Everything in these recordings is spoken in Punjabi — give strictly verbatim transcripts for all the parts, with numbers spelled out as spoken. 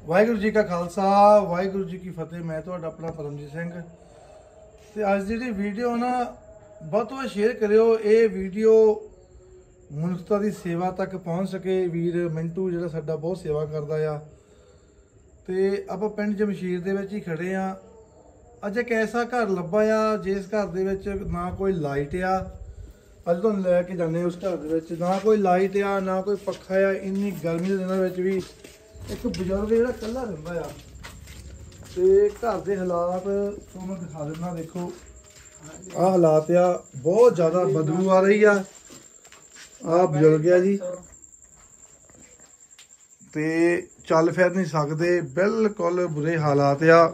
वाहिगुरू जी का खालसा वाहिगुरू जी की फतेह। मैं तो अपना परमजीत सिंह ते अज जी वीडियो ना बहुत तो शेयर करियो। ये वीडियो मनुष्यता की सेवा तक पहुँच सके। वीर मिंटू जो साडा बहुत सेवा करता आ ते आपां पिंड जमशेर दे विच ही खड़े आ। अज एक ऐसा घर लभा आ जिस घर दे विच ना कोई लाइट आ। अज तुहानूं लैके जाने उस घर दे विच ना कोई लाइट आ ना कोई पक्खा आ। इन्नी गर्मी के दिनों विच भी एक बजुर्ग जिहड़ा कल्ला रहिंदा आ ते घर दे हालात तुहानूं दिखा दिंदा। देखो आ हालात आ, बहुत ज़्यादा बदबू आ रही आ। आ बजुर्ग आ जी ते चल फिर नहीं सकते, बिल्कुल बुरे हालात आ।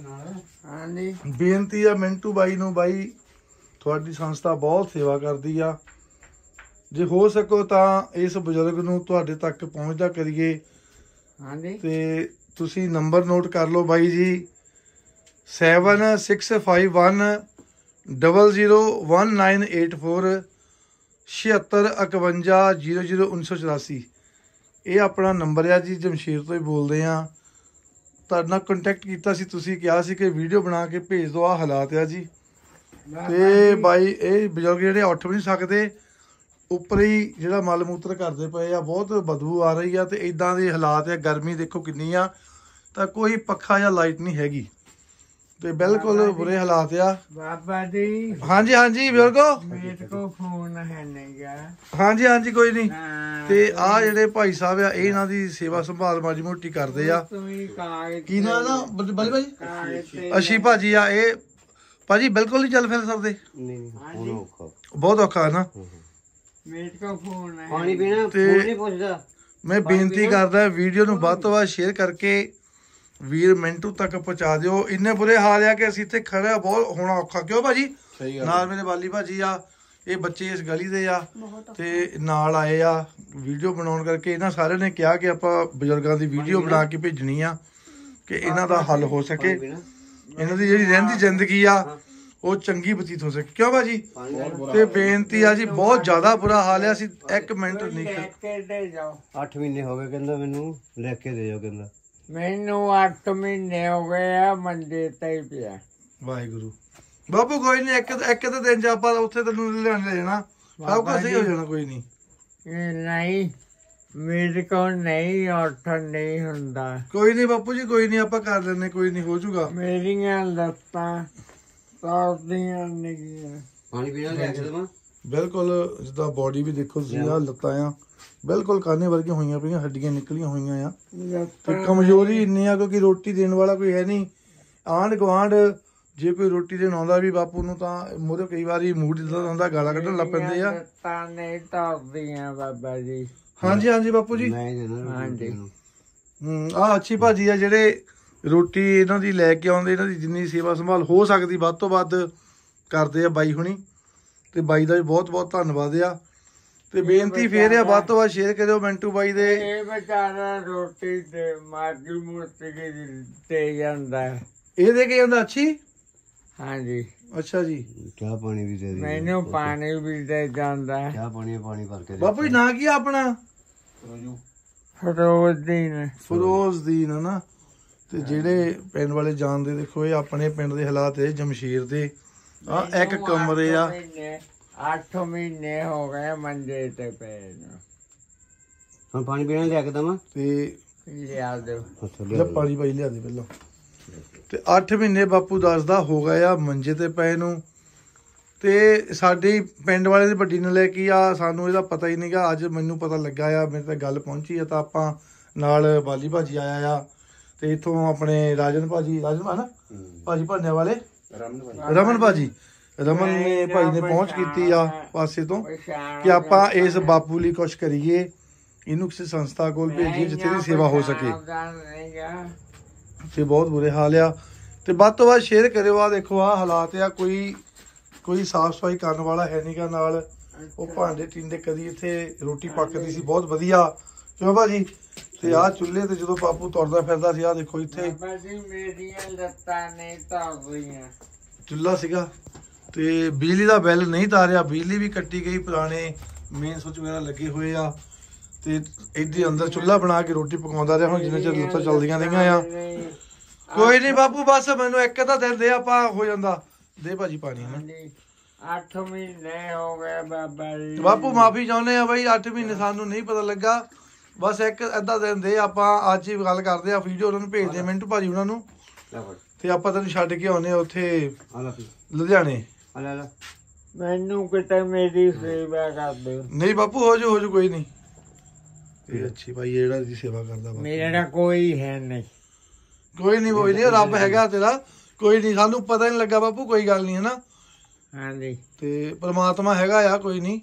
बेनती आ मिंटू बाई नूं, बाई थोड़ी संस्था बहुत सेवा करती आ, जे हो सको तो इस बजुर्ग नूं तुहाडे तक पहुँचदा करिए। ते तुसी नंबर नोट कर लो बाई जी, seven six five one double zero one nine eight four छिहत्तर इकवंजा जीरो जीरो उन्नीस सौ चौरासी। ये अपना नंबर है जी, जमशेर तो ही बोलते हैं। तुहाडे नाल कंटैक्ट किया सी, तुसी कहा सी कि वीडियो बना के भेज दो। आ हालात है जी ते बाई ये बजुर्ग जिहड़े उठ भी नहीं सकते, उपर ही जिहड़ा मल मूत्र करते पे आ, बहुत बदबू आ रही है। तो इदां दे हालात है, गर्मी देखो किन्नी आ, तो कोई पक्खा या लाइट नहीं हैगी ते बिल्कुल बुरे हालात आ। बाबा जी हाँ जी हाँ जी बजुर्गो, मेरे को फोन है नहीं गा। हाँ जी हाँ जी कोई नहीं। हाँ, ते आ जिहड़े भाई साहब आ, ये इन्हां दी सेवा संभाल माड़ी मोटी करदे आ। की ना ना बल्ले भाई अशी भाजी आ, ये भाजी बिल्कुल नहीं चल फिर सकदे, बहुत औखा है ना। मेरे को फोन है पानी पीना फोन नहीं पुछदा। मैं बेनती करदा वीडियो नूं वध तों वध शेयर करके वीर मिंटू तक पहुँचा दिओ। इन्ने बुरे हाल आ कि असीं इत्थे खड़े बहुत होना औखा। क्यों भाजी नाल मेरे बाली भाजी आ, ये बच्चे इस गली दे आ ते नाल आए आ वीडियो बनाउण करके। इन्हां सारिਆਂ ने कहा कि आपां बजुर्गां दी वीडियो बना के भेजणी आ कि इन्हां दा हल हो सके, इन्हां दी जिहड़ी रहिंदी जिंदगी आ वो चंगी बतीत हो सके। क्यों भाजी ते बेनती आ जी, बहुत ज्यादा बुरा हाल है। असीं एक मिनट नहीं दे जाओ। अठ महीने हो गए कहंदा मैनू लेके दे जाओ कहंदा। मैनू अठ महीने हो गए आ मंजे ते ही पिया। वाहिगुरू बाबू कोई नहीं, एक एक तो दिन च आपां उत्थे तैनूं लेण ले जाना, सब कुछ सही हो जाना। कोई नहीं ये नहीं मेरे को नहीं उठ नहीं हुंदा। कोई नहीं बापू जी, कोई नहीं आपां कर लैने, कोई नहीं हो जूगा। मेरियां लत्तां तौरदियां नहीं। पानी पीना लेके देवां बिल्कुल जिद्दां बॉडी भी देखो तुसीं, आ लत्तां आ बिल्कुल काने वर्गियां होईयां पईयां, हड्डियां निकलियां होईयां आ ते कमजोरी इन्नी आ क्योंकि रोटी देने वाला कोई है नहीं। आंढ गुआंढ जे कोई रोटी देण आउंदा भी बापू नूं तां मूहरे कई वारी मूड इदां दा हुंदा, गालां कड्ढण लग पैंदे आ। लत्तां नहीं तौरदियां बाबा जी। हाँ जी हाँ जी बापू जी। मैं देना हाँ जी। हूँ आ अच्छी भाजी आ ਜਿਹੜੇ रोटी इन्हां दी लैके आउंदे, इन्हां दी जिन्नी सेवा संभाल हो सकदी ਵੱਧ ਤੋਂ ਵੱਧ ਕਰਦੇ ਆ ਬਾਈ ਹੁਣੀ ਤੇ ਬਾਈ ਦਾ ਵੀ ਬਹੁਤ ਬਹੁਤ ਧੰਨਵਾਦ ਆ। ਤੇ ਬੇਨਤੀ ਫੇਰ ਆ ਵੱਧ ਤੋਂ ਵੱਧ ਸ਼ੇਅਰ ਕਰਿਓ ਮਿੰਟੂ ਬਾਈ ਦੇ। ਇਹ ਵਿਚਾਰਾ ਰੋਟੀ ਤੇ ਮਾਗੀ ਮੂਰਤੀ ਤੇ ਜਾਂਦਾ ਹੈ। ਇਹ ਦੇ ਕੇ ਜਾਂਦਾ ਅੱਛੀ। ਹਾਂਜੀ ਅੱਛਾ ਜੀ, ਚਾਹ ਪਾਣੀ ਵੀ ਦੇ ਦੇ ਮੈਨੂੰ ਪਾਣੀ ਵੀ ਦੇ ਜਾਂਦਾ ਹੈ। ਚਾਹ ਪਾਣੀ ਪਾਣੀ ਭਰ ਕੇ ਦੇ। ਬਾਪੂ ਜੀ ਨਾਂ ਕੀ ਆ ਆਪਣਾ? ਫਰੋਜ਼ਦੀਨ। ਫਿਰੋਜ਼ਦੀਨ ਨਾ। ਤੇ ਜਿਹੜੇ ਪਿੰਡ ਵਾਲੇ ਜਾਣਦੇ, ਦੇਖੋ ਇਹ ਆਪਣੇ ਪਿੰਡ ਦੇ ਹਾਲਾਤ ਇਹ ਜਮਸ਼ੇਰ ਦੇ ਆ। ਇੱਕ ਕਮਰੇ ਆ, ਅੱਠ ਮਹੀਨੇ ਹੋ ਗਏ ਮੰਜੇ ਤੇ ਪਏ ਨੂੰ। ਹੁਣ ਪਾਣੀ ਪੀਣਾ ਲਿਆ ਕੇ ਦਵਾਂ ਤੇ ਲਿਆ ਦਿਓ। ਲੈ ਪਾਣੀ ਪਾਈ ਲਿਆ ਦੇ ਪਹਿਲਾਂ। ਤੇ ਅੱਠ ਮਹੀਨੇ ਬਾਪੂ ਦੱਸਦਾ ਹੋ ਗਏ ਆ ਮੰਜੇ ਤੇ ਪਏ ਨੂੰ। ਤੇ ਸਾਡੀ ਪਿੰਡ ਵਾਲੇ ਦੀ ਵੱਡੀ ਨੇ ਲੈ ਕੇ ਆ, ਸਾਨੂੰ ਇਹਦਾ ਪਤਾ ਹੀ ਨਹੀਂਗਾ। ਅੱਜ ਮੈਨੂੰ ਪਤਾ ਲੱਗਾ ਆ, ਮੇਰੇ ਤੇ ਗੱਲ ਪਹੁੰਚੀ ਆ ਤਾਂ ਆਪਾਂ ਨਾਲ ਬਾਲੀ ਭਾਜੀ ਆਇਆ ਆ ਤੇ ਇਥੋਂ ਆਪਣੇ ਰਾਜਨ ਭਾਜੀ, ਰਾਜਨ ਹੈ ਨਾ ਭਾਜੀ ਭੰਨੇ ਵਾਲੇ ਰਮਨ ਭਾਜੀ, ਰਮਨ ਨੇ ਭਾਈ ਨੇ ਪਹੁੰਚ ਕੀਤੀ ਆ ਪਾਸੇ ਤੋਂ ਕਿ ਆਪਾਂ ਇਸ ਬਾਪੂ ਲਈ ਕੁਛ ਕਰੀਏ, ਇਹਨੂੰ ਕਿਸੇ ਸੰਸਥਾ ਕੋਲ ਭੇਜੀਏ ਜਿੱਥੇ ਦੀ ਸੇਵਾ ਹੋ ਸਕੇ। ਤੇ ਬਹੁਤ ਬੁਰੇ ਹਾਲ ਆ ਤੇ ਵੱਧ ਤੋਂ ਵੱਧ ਸ਼ੇਅਰ ਕਰਿਓ। ਆ ਦੇਖੋ ਆ ਹਾਲਾਤ ਆ, ਕੋਈ ਕੋਈ ਸਾਫ ਸਫਾਈ ਕਰਨ ਵਾਲਾ ਹੈ ਨਹੀਂਗਾ ਨਾਲ। ਉਹ ਭਾਂਡੇ ਟਿੰਡੇ ਕਦੀ ਇੱਥੇ ਰੋਟੀ ਪੱਕਦੀ ਸੀ ਬਹੁਤ ਵਧੀਆ। ਕਿਉਂ ਭਾਜੀ ਤੇ ਆਹ ਚੁੱਲ੍ਹੇ ਤੇ ਜਦੋਂ ਬਾਪੂ ਤੁਰਦਾ ਫਿਰਦਾ ਸੀ, ਆਹ ਦੇਖੋ ਇੱਥੇ ਚੁੱਲ੍ਹਾ ਸੀਗਾ ਤੇ ਬਿਜਲੀ ਦਾ ਬਿੱਲ ਨਹੀਂ ਤਾਰਿਆ, ਬਿਜਲੀ ਵੀ ਕੱਟੀ ਗਈ, ਪੁਰਾਣੇ ਮੇਨ ਸੁੱਚ ਵਗੈਰਾ ਲੱਗੇ ਹੋਏ ਆ। ਤੇ ਇੱਥੇ ਅੰਦਰ ਚੁੱਲ੍ਹਾ ਬਣਾ ਕੇ ਰੋਟੀ ਪਕਾਉਂਦਾ ਰਿਹਾ ਹੁਣ ਜਿੰਨੇ ਚਿਰ ਲੁੱਤਾਂ ਚੱਲਦੀਆਂ ਰਹੀਆਂ ਆ। ਕੋਈ ਨਹੀਂ ਬਾਪੂ, ਬਸ ਮੈਨੂੰ ਇੱਕ ਤਾਂ ਦਿਨ ਦੇ ਆਪਾਂ ਹੋ ਜਾਂਦਾ। ਦੇ ਭਾਜੀ ਪਾਣੀ ਨਾ। ਅੱਠ ਮਹੀਨੇ ਹੋ ਗਏ ਬਾਬਾ ਜੀ। ਬਾਪੂ ਮਾਫੀ ਚਾਹੁੰਦੇ ਆ ਬਾਈ, ਅੱਠ ਮਹੀਨੇ ਸਾਨੂੰ ਨਹੀਂ ਪਤਾ ਲੱਗਾ। ਬਸ ਇੱਕ ਅੱਧਾ ਦਿਨ ਦੇ, ਆਪਾਂ ਅੱਜ ਹੀ ਗੱਲ ਕਰਦੇ ਆ, ਵੀਡੀਓ ਉਹਨਾਂ ਨੂੰ ਭੇਜਦੇ ਆ ਮਿੰਟੂ ਭਾਜੀ ਉਹਨਾਂ ਨੂੰ, ਤੇ ਆਪਾਂ ਤੈਨੂੰ ਛੱਡ ਕੇ ਆਉਨੇ ਆ ਉੱਥੇ ਲੁਧਿਆਣੇ। ਮੈਨੂੰ ਕਿਤੇ ਮੇਰੀ ਸੇਵਾ ਕਰ ਦਿਓ। ਨਹੀਂ ਬਾਪੂ, ਹੋ ਜੂ ਹੋ ਜੂ, ਕੋਈ ਨਹੀਂ। ਇਹ ਅੱਛੀ ਭਾਈ ਜਿਹੜਾ ਦੀ ਸੇਵਾ ਕਰਦਾ ਬਾਪੂ। ਮੇਰਾ ਕੋਈ ਹੈ ਨਹੀਂ। ਕੋਈ ਨਹੀਂ ਕੋਈ ਨਹੀਂ, ਰੱਬ ਹੈਗਾ ਤੇਰਾ। ਕੋਈ ਨਹੀਂ, ਸਾਨੂੰ ਪਤਾ ਨਹੀਂ ਲੱਗਾ ਬਾਪੂ, ਕੋਈ ਗੱਲ ਨਹੀਂ ਹੈ ਨਾ। ਹਾਂਜੀ, ਤੇ ਪਰਮਾਤਮਾ ਹੈਗਾ ਆ, ਕੋਈ ਨਹੀਂ।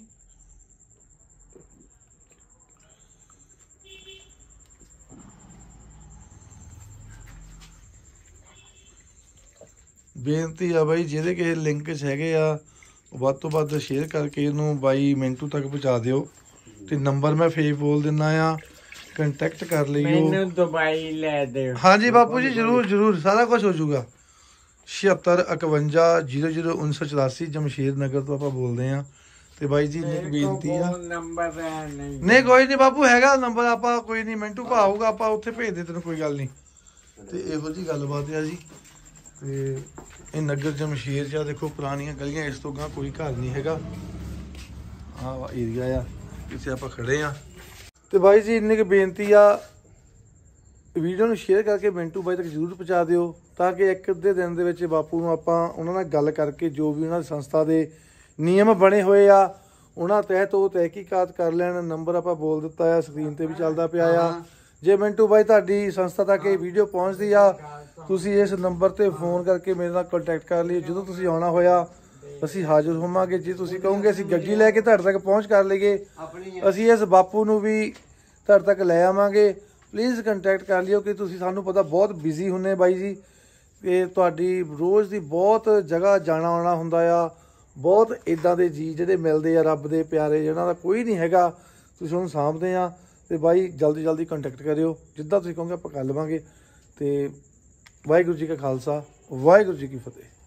ਬੇਨਤੀ ਆ ਬਾਈ, ਜਿਹਦੇ ਕਿਸੇ ਲਿੰਕ 'ਚ ਹੈਗੇ ਆ ਵੱਧ ਤੋਂ ਵੱਧ ਸ਼ੇਅਰ ਕਰਕੇ ਇਹਨੂੰ ਬਾਈ ਮਿੰਟੂ ਤੱਕ ਪਹੁੰਚਾ ਦਿਓ। ਤੇ ਨੰਬਰ ਮੈਂ ਫੇਰ ਬੋਲ ਦਿੰਦਾ ਆ, ਕੰਟੈਕਟ ਕਰ ਲਈਓ। ਮੈਨੂੰ ਦਵਾਈ ਲੈ ਦਿਓ। ਹਾਂਜੀ ਬਾਪੂ ਜੀ, ਜ਼ਰੂਰ ਜ਼ਰੂਰ, ਸਾਰਾ ਕੁਝ ਹੋ ਜਾਊਗਾ। ਛਿਹੱਤਰ ਇਕਵੰਜਾ ਜ਼ੀਰੋ ਜ਼ੀਰੋ ਉੱਨੀ ਸੌ ਚੁਰਾਸੀ ਜਮਸ਼ੇਦ ਨਗਰ ਤੋਂ ਆਪਾਂ ਬੋਲਦੇ ਆ। ਤੇ ਬਾਈ ਜੀ ਇੱਕ ਬੇਨਤੀ ਆ। ਨੰਬਰ ਨਹੀਂ ਨਹੀਂ ਕੋਈ ਨਹੀਂ ਬਾਪੂ, ਹੈਗਾ ਨੰਬਰ, ਆਪਾਂ ਕੋਈ ਨਹੀਂ, ਮਿੰਟੂ ਭਾ ਆਊਗਾ, ਆਪਾਂ ਉੱਥੇ ਭੇਜ ਦੇ ਤੈਨੂੰ, ਕੋਈ ਗੱਲ ਨਹੀਂ। ਤੇ ਇਹੋ ਜੀ ਗੱਲਬਾਤ ਆ ਜੀ। ਤੇ ਇਹ ਨਗਰ ਜਮਸ਼ੇਦ 'ਚ ਆ, ਦੇਖੋ ਪੁਰਾਣੀਆਂ ਗਲੀਆਂ, ਇਸ ਤੋਂ ਗਾਂ ਕੋਈ ਘਰ ਨਹੀਂ ਹੈਗਾ। ਆਹ ਏਰੀਆ ਆ ਜਿੱਥੇ ਆਪਾਂ ਖੜੇ ਆ। ਤੇ ਬਾਈ ਜੀ ਇੰਨੀ ਕੁ ਬੇਨਤੀ ਆ, ਵੀਡੀਓ ਨੂੰ ਸ਼ੇਅਰ ਕਰਕੇ ਮਿੰਟੂ ਬਾਈ ਤੱਕ ਜ਼ਰੂਰ ਪਹੁੰਚਾ ਦਿਓ, ਤਾਂ ਕਿ ਇੱਕ ਅੱਧੇ ਦਿਨ ਦੇ ਵਿੱਚ ਬਾਪੂ ਨੂੰ ਆਪਾਂ ਉਹਨਾਂ ਨਾਲ ਗੱਲ ਕਰਕੇ ਜੋ ਵੀ ਉਹਨਾਂ ਦੀ ਸੰਸਥਾ ਦੇ ਨਿਯਮ ਬਣੇ ਹੋਏ ਆ ਉਹਨਾਂ ਤਹਿਤ ਉਹ ਤਹਿਕੀਕਾਤ ਕਰ ਲੈਣ। ਨੰਬਰ ਆਪਾਂ ਬੋਲ ਦਿੱਤਾ ਆ, ਸਕਰੀਨ ਤੇ ਵੀ ਚੱਲਦਾ ਪਿਆ ਆ। ਜੇ ਮਿੰਟੂ ਬਾਈ ਤੁਹਾਡੀ ਸੰਸਥਾ ਤੱਕ ਇਹ ਵੀਡੀਓ ਪਹੁੰਚਦੀ ਆ, ਤੁਸੀਂ ਇਸ ਨੰਬਰ ਤੇ ਫੋਨ ਕਰਕੇ ਮੇਰੇ ਨਾਲ ਕੰਟੈਕਟ ਕਰ ਲਿਓ। ਜਦੋਂ ਤੁਸੀਂ ਆਉਣਾ ਹੋਇਆ ਅਸੀਂ ਹਾਜ਼ਰ ਹੋਵਾਂਗੇ। ਜੇ ਤੁਸੀਂ ਕਹੋਗੇ ਅਸੀਂ ਗੱਡੀ ਲੈ ਕੇ ਤੁਹਾਡੇ ਤੱਕ ਪਹੁੰਚ ਕਰ ਲਈਏ, ਅਸੀਂ ਇਸ ਬਾਪੂ ਨੂੰ ਵੀ ਤੁਹਾਡੇ ਤੱਕ ਲੈ ਆਵਾਂਗੇ। ਪਲੀਜ਼ ਕੰਟੈਕਟ ਕਰ ਲਿਓ, ਕਿ ਤੁਸੀਂ ਸਾਨੂੰ ਪਤਾ ਬਹੁਤ ਬਿਜ਼ੀ ਹੁੰਨੇ ਬਾਈ ਜੀ, ਤੇ ਤੁਹਾਡੀ ਰੋਜ਼ ਦੀ ਬਹੁਤ ਜਗ੍ਹਾ ਜਾਣਾ ਆਉਣਾ ਹੁੰਦਾ ਆ। ਬਹੁਤ ਇਦਾਂ ਦੇ ਜੀ ਜਿਹੜੇ ਮਿਲਦੇ ਆ ਰੱਬ ਦੇ ਪਿਆਰੇ, ਜਿਹਨਾਂ ਦਾ ਕੋਈ ਨਹੀਂ ਹੈਗਾ, ਤੁਸੀਂ ਉਹਨੂੰ ਸਾਂਭਦੇ ਆ। ਤੇ ਬਾਈ ਜਲਦੀ ਜਲਦੀ ਕੰਟੈਕਟ ਕਰਿਓ, ਜਿੱਦਾਂ ਤੁਸੀਂ ਕਹੋਗੇ ਆਪਾਂ ਕਰ ਲਵਾਂਗੇ। ਤੇ ਵਾਹਿਗੁਰੂ ਜੀ ਕਾ ਖਾਲਸਾ, ਵਾਹਿਗੁਰੂ ਜੀ ਕੀ ਫਤਿਹ।